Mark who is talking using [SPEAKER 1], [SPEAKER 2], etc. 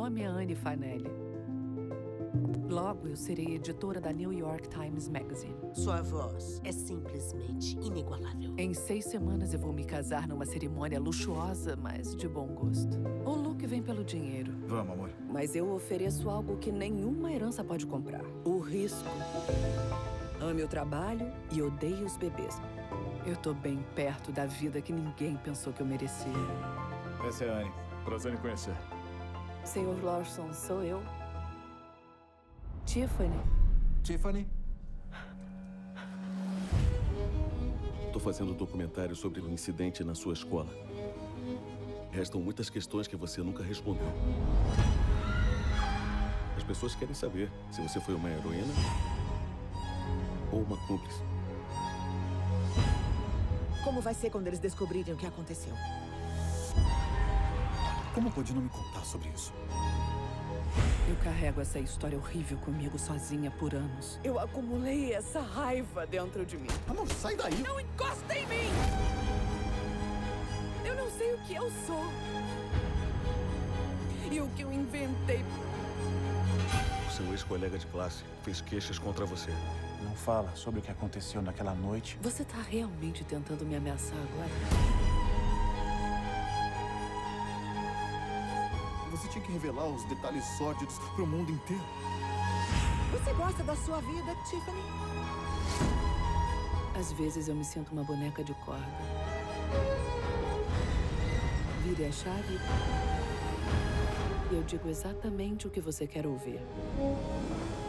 [SPEAKER 1] nome é Annie Fanelli. Logo, eu serei editora da New York Times Magazine.
[SPEAKER 2] Sua voz é simplesmente inigualável.
[SPEAKER 1] Em 6 semanas eu vou me casar numa cerimônia luxuosa, mas de bom gosto. O look vem pelo dinheiro.
[SPEAKER 3] Vamos, amor.
[SPEAKER 1] Mas eu ofereço algo que nenhuma herança pode comprar. O risco. Ame o trabalho e odeie os bebês. Eu tô bem perto da vida que ninguém pensou que eu merecia.
[SPEAKER 3] Essa é a Annie.
[SPEAKER 4] Prazer em conhecer.
[SPEAKER 1] Sr. Lawson, sou eu. Tiffany.
[SPEAKER 3] Tiffany?
[SPEAKER 5] Tô fazendo um documentário sobre o incidente na sua escola. Restam muitas questões que você nunca respondeu. As pessoas querem saber se você foi uma heroína ou uma cúmplice.
[SPEAKER 2] Como vai ser quando eles descobrirem o que aconteceu?
[SPEAKER 3] Como pode não me contar sobre isso?
[SPEAKER 1] Eu carrego essa história horrível comigo sozinha por anos. Eu acumulei essa raiva dentro de mim.
[SPEAKER 3] Amor, sai daí!
[SPEAKER 1] Não encosta em mim! Eu não sei o que eu sou. E o que eu inventei.
[SPEAKER 5] O seu ex-colega de classe fez queixas contra você.
[SPEAKER 3] Não fala sobre o que aconteceu naquela noite.
[SPEAKER 1] Você tá realmente tentando me ameaçar agora?
[SPEAKER 3] Você tinha que revelar os detalhes sórdidos pro mundo inteiro.
[SPEAKER 2] Você gosta da sua vida, Tiffany?
[SPEAKER 1] Às vezes eu me sinto uma boneca de corda. Vire a chave e eu digo exatamente o que você quer ouvir.